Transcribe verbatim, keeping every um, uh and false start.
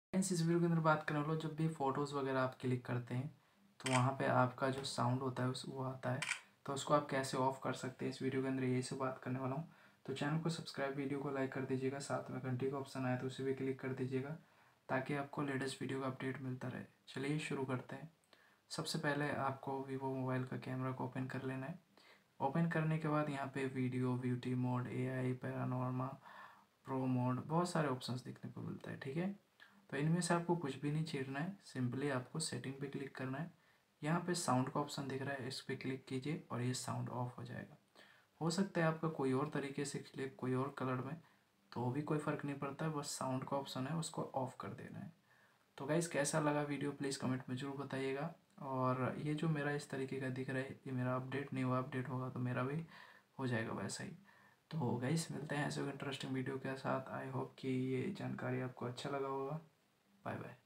Friends, इस video के अंदर बात करने वाला हूँ, जब भी फ़ोटोज़ वगैरह आप क्लिक करते हैं तो वहाँ पे आपका जो साउंड होता है उस वो आता है, तो उसको आप कैसे ऑफ़ कर सकते हैं, इस वीडियो के अंदर यही से बात करने वाला हूँ। तो चैनल को सब्सक्राइब, वीडियो को लाइक कर दीजिएगा, साथ में घंटी का ऑप्शन आया तो उसे भी क्लिक कर दीजिएगा ताकि आपको लेटेस्ट वीडियो का अपडेट मिलता रहे। चलिए शुरू करते हैं। सबसे पहले आपको वीवो मोबाइल का कैमरा को ओपन कर लेना है। ओपन करने के बाद यहाँ पे video, beauty mode, A I, panorama, pro mode, बहुत सारे ऑप्शंस देखने को मिलता है। ठीक है, तो इनमें से आपको कुछ भी नहीं छेड़ना है, सिंपली आपको सेटिंग पे क्लिक करना है। यहाँ पे साउंड का ऑप्शन दिख रहा है, इस पर क्लिक कीजिए और ये साउंड ऑफ हो जाएगा। हो सकता है आपका कोई और तरीके से क्लिक, कोई और कलर में, तो भी कोई फ़र्क नहीं पड़ता है, बस साउंड का ऑप्शन है उसको ऑफ कर देना है। तो गाइज़, कैसा लगा वीडियो प्लीज़ कमेंट में ज़रूर बताइएगा। और ये जो मेरा इस तरीके का दिख रहा है, ये मेरा अपडेट नहीं हुआ, अपडेट होगा तो मेरा भी हो जाएगा वैसा ही। तो गाइज़, मिलते हैं ऐसे इंटरेस्टिंग वीडियो के साथ। आई होप कि ये जानकारी आपको अच्छा लगा होगा। Bye bye.